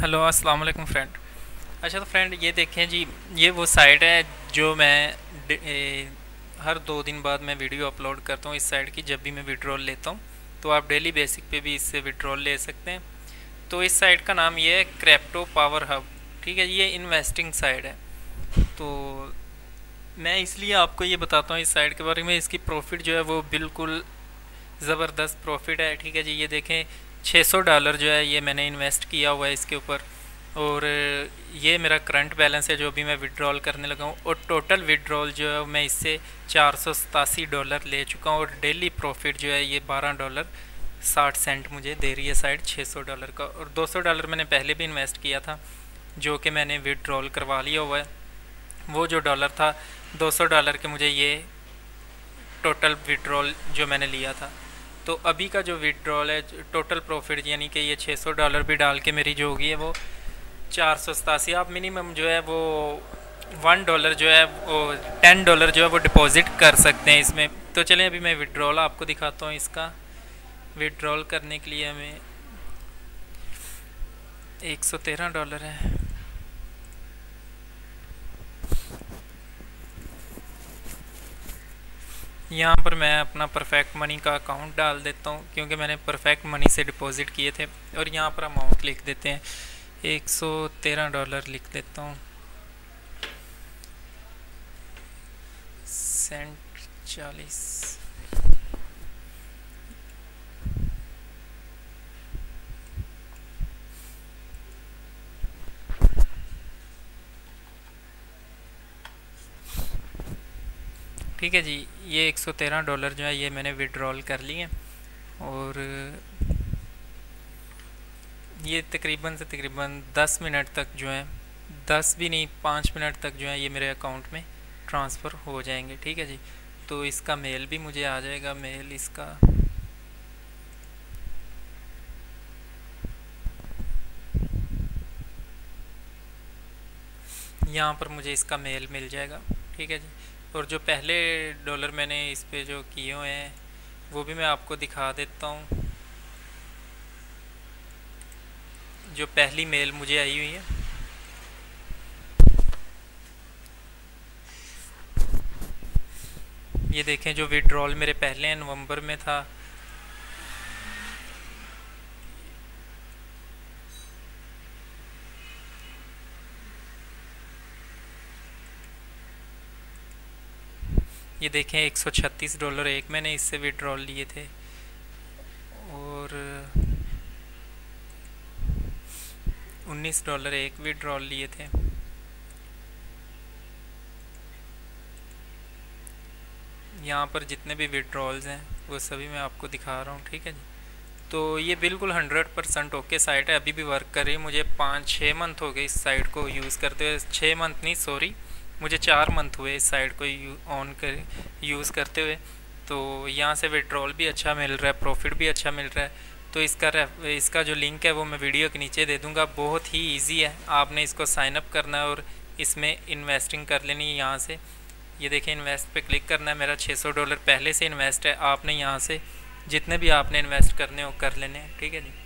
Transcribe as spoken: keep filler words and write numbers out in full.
Hello अस्सलाम वालेकुम friend. अच्छा तो फ्रेंड ये देखें जी, ये वो साइट है जो मैं डे- ए, हर दो दिन बाद मैं वीडियो अपलोड करता हूँ इस साइट की। जब भी मैं विड्रॉल लेता हूँ तो आप डेली बेसिक पे भी इससे विड्रॉल ले सकते हैं। तो इस साइट का नाम ये है क्रिप्टो पावर हब। ठीक है, ये इन्वेस्टिंग साइट है। तो मैं इसलिए आपको ये बताता हूँ इस साइट के बारे में। इसकी प्रॉफिट जो है वो बिल्कुल ज़बरदस्त प्रॉफिट है। ठीक है जी, ये देखें छः सौ डॉलर जो है ये मैंने इन्वेस्ट किया हुआ है इसके ऊपर। और ये मेरा करंट बैलेंस है जो अभी मैं विड्रॉल करने लगा हूँ। और टोटल विड्रॉल जो है मैं इससे चार सौ सतासी डॉलर ले चुका हूँ। और डेली प्रॉफिट जो है ये बारह डॉलर साठ सेंट मुझे दे रही है साइट छः सौ डॉलर का। और दो सौ डॉलर मैंने पहले भी इन्वेस्ट किया था जो कि मैंने विड्रॉल करवा लिया हुआ है। वो जो डॉलर था दो सौ डॉलर के मुझे ये टोटल विड्रॉल जो मैंने लिया था। तो अभी का जो विड्रॉल है टोटल प्रॉफिट यानी कि ये छः सौ डॉलर भी डाल के मेरी जो होगी है वो चार सौ सतासी। आप मिनिमम जो है वो वन डॉलर जो है वो टेन डॉलर जो है वो डिपॉजिट कर सकते हैं इसमें। तो चलें अभी मैं विड्रॉल आपको दिखाता हूँ। इसका विड्रॉल करने के लिए हमें एक सौ तेरह डॉलर है। यहाँ पर मैं अपना परफेक्ट मनी का अकाउंट डाल देता हूँ क्योंकि मैंने परफेक्ट मनी से डिपॉजिट किए थे। और यहाँ पर अमाउंट लिख देते हैं, एक सौ तेरह डॉलर लिख देता हूँ। सेंट चालीस। ठीक है जी, ये एक सौ तेरह डॉलर जो है ये मैंने विड्रॉल कर लिए। और ये तकरीबन से तकरीबन दस मिनट तक जो है, दस भी नहीं पाँच मिनट तक जो है ये मेरे अकाउंट में ट्रांसफ़र हो जाएंगे। ठीक है जी, तो इसका मेल भी मुझे आ जाएगा। मेल इसका यहाँ पर मुझे इसका मेल मिल जाएगा। ठीक है जी, और जो पहले डॉलर मैंने इस पे जो किए हुए हैं वो भी मैं आपको दिखा देता हूँ। जो पहली मेल मुझे आई हुई है ये देखें, जो विड्रॉल मेरे पहले नवंबर में था ये देखें एक सौ छत्तीस डॉलर एक मैंने इससे विड्रॉल लिए थे। और उन्नीस डॉलर एक विड्रॉल लिए थे। यहाँ पर जितने भी विड्रॉल्स हैं वो सभी मैं आपको दिखा रहा हूँ। ठीक है जी, तो ये बिल्कुल हंड्रेड परसेंट ओके साइट है। अभी भी वर्क कर रही है। मुझे पाँच छः मंथ हो गए इस साइट को यूज़ करते हुए। छः मंथ नहीं सॉरी, मुझे चार मंथ हुए इस साइट को ऑन कर यूज़ करते हुए। तो यहाँ से विड्रॉल भी अच्छा मिल रहा है, प्रॉफिट भी अच्छा मिल रहा है। तो इसका इसका जो लिंक है वो मैं वीडियो के नीचे दे दूँगा। बहुत ही ईजी है, आपने इसको साइन अप करना है और इसमें इन्वेस्टिंग कर लेनी है। यहाँ से ये देखें इन्वेस्ट पे क्लिक करना है। मेरा छः सौ डॉलर पहले से इन्वेस्ट है। आपने यहाँ से जितने भी आपने इन्वेस्ट करने हो कर लेने हैं। ठीक है जी।